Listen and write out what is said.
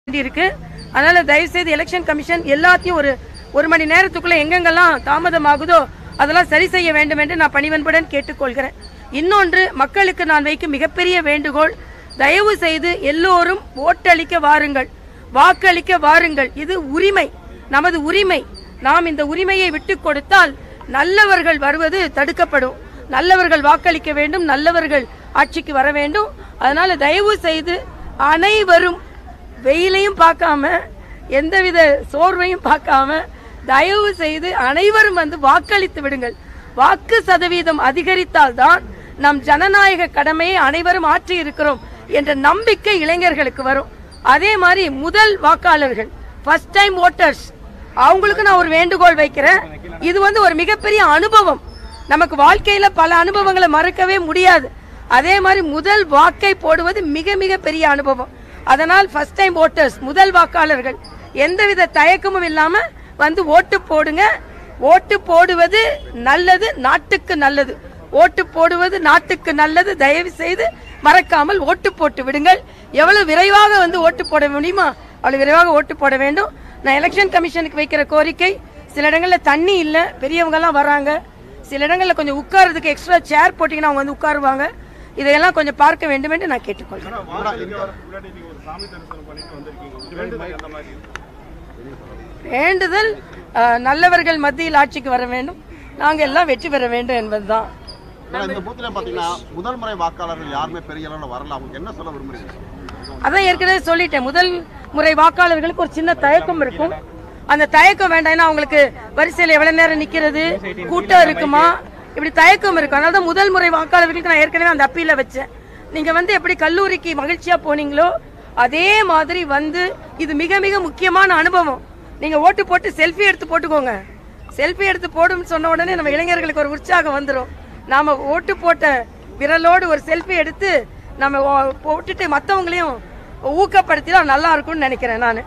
இருக்கு. அதனால தயவு செய்து எலெக்ஷன் கமிஷன் எல்லாத்தையும் ஒரு மணி நேரத்துக்குள்ள எங்கெங்கெல்லாம் தாமதமாகுதோ அதெல்லாம் சரி செய்ய வேண்டும் என்று நான் பணிவன்புடன் கேட்டுக்கொள்கிறேன். இன்னொன்று, மக்களுக்கு நான் வைக்கும் மிகப்பெரிய வேண்டுகோள், தயவு செய்து எல்லோரும் ஓட்டளிக்க வாருங்கள், வாக்களிக்க வாருங்கள். இது உரிமை, நமது உரிமை. நாம் இந்த உரிமையை விட்டு கொடுத்தால் நல்லவர்கள் வருவது தடுக்கப்படும். நல்லவர்கள் வாக்களிக்க வேண்டும், நல்லவர்கள் ஆட்சிக்கு வர வேண்டும். அதனால தயவு செய்து அனைவரும் வெயிலையும் பார்க்காம எந்தவித சோர்வையும் பார்க்காம தயவு செய்து அனைவரும் வந்து வாக்களித்து விடுங்கள். வாக்கு சதவீதம் அதிகரித்தால்தான் நம் ஜனநாயக கடமையை அனைவரும் ஆற்றி இருக்கிறோம் என்ற நம்பிக்கை இளைஞர்களுக்கு வரும். அதே மாதிரி முதல் வாக்காளர்கள், ஃபர்ஸ்ட் டைம் ஓட்டர்ஸ், அவங்களுக்கு நான் ஒரு வேண்டுகோள் வைக்கிறேன். இது வந்து ஒரு மிகப்பெரிய அனுபவம். நமக்கு வாழ்க்கையில பல அனுபவங்களை மறக்கவே முடியாது. அதே மாதிரி முதல் வாக்கை போடுவது மிக மிக பெரிய அனுபவம். அதனால் ஃபர்ஸ்ட் டைம் ஓட்டர்ஸ், முதல் வாக்காளர்கள், எந்தவித தயக்கமும் இல்லாம வந்து ஓட்டு போடுங்க. ஓட்டு போடுவது நல்லது, நாட்டுக்கு நல்லது. ஓட்டு போடுவது நாட்டுக்கு நல்லது. தயவு செய்து மறக்காமல் ஓட்டு போட்டு விடுங்கள். எவ்வளவு விரைவாக வந்து ஓட்டு போட முடியுமா அவ்வளவு விரைவாக ஓட்டு போட வேண்டும். நான் எலெக்ஷன் கமிஷனுக்கு வைக்கிற கோரிக்கை, சில இடங்கள்ல தண்ணி இல்ல, பெரியவங்க எல்லாம் வராங்க, சில இடங்கள்ல கொஞ்சம் உட்கார்றதுக்கு எக்ஸ்ட்ரா சேர் போட்டீங்கன்னா அவங்க வந்து உட்காருவாங்க. இதையெல்லாம் கொஞ்சம் பார்க்க வேண்டும் என்று நான் கேட்டுக்கொள்கிறேன். வேண்டுதல் நல்லவர்கள் மத்தியில் ஆட்சிக்கு வர வேண்டும், நாங்க எல்லாம் வெற்றி பெற வேண்டும் என்பதுதான். முதல் முறை வாக்காளர்கள் யாருமே பெரிய அளவில் வரல, அவங்க என்ன சொல்ல விரும்புறீங்க? அதான் ஏற்கனவே சொல்லிட்டேன், முதல் முறை வாக்காளர்களுக்கு ஒரு சின்ன தயக்கம் இருக்கும். அந்த தயக்கம் வேண்டாம், ஏன்னா அவங்களுக்கு வரிசையில் எவ்வளவு நேரம் நிக்கிறது, கூட்டம் இருக்குமா, இப்படி தயக்கம் இருக்கும். அதனால தான் முதல் முறை வாக்காளர்களுக்கு நான் ஏற்கனவே அந்த அப்பீல வச்சேன். நீங்க வந்து எப்படி கல்லூரிக்கு மகிழ்ச்சியா போனீங்களோ அதே மாதிரி வந்து இது மிக மிக முக்கியமான அனுபவம். நீங்க ஓட்டு போட்டு செல்ஃபி எடுத்து போட்டுக்கோங்க. செல்ஃபி எடுத்து போடுன்னு சொன்ன உடனே நம்ம இளைஞர்களுக்கு ஒரு உற்சாகம் வந்துடும். நாம ஓட்டு போட்ட விரலோடு ஒரு செல்ஃபி எடுத்து நம்ம போட்டுட்டு மற்றவங்களையும் ஊக்கப்படுத்தினா நல்லா இருக்கும்னு நினைக்கிறேன் நான்.